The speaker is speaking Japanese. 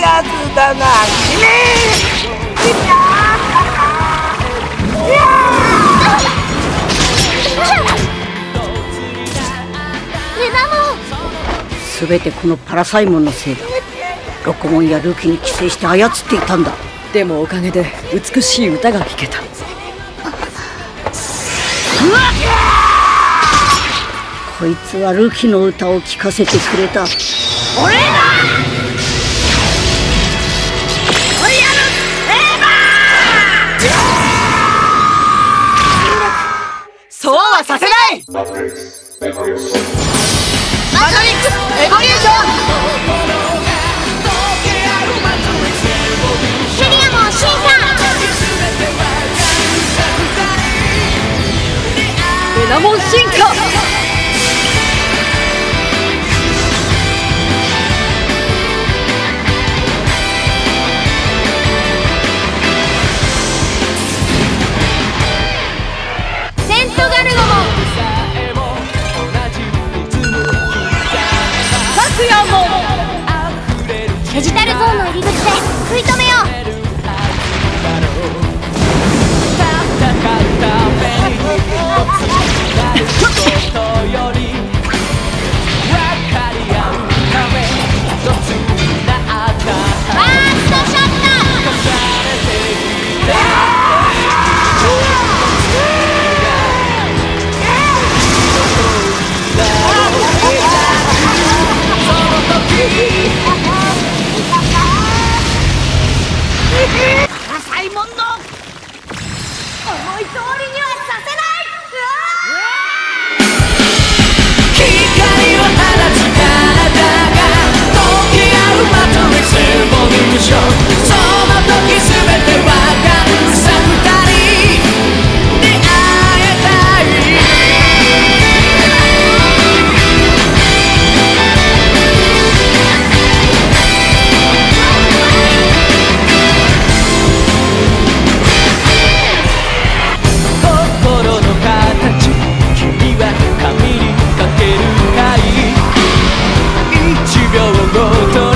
らずだな君。 すべてこのパラサイモンのせいだ。ロコモンやルキに寄生して操っていたんだ。 でもおかげで美しい歌が聴けた。 こいつはルキの歌を聴かせてくれた。俺だ。 そうはさせない。マトリックスエボリューション。 テリアモン進化。 レナモン進化。 セントガルゴモン。 サクヤモン。 デジタルゾーンの入り口で食い止めよう。 サイモンの思い通りにはさせない。 光を放つ体が溶け合うマトリックスエボリューション。その時すべてわかるさ。二人出会えたい。心の形、君は紙にかけるかい。1秒ごと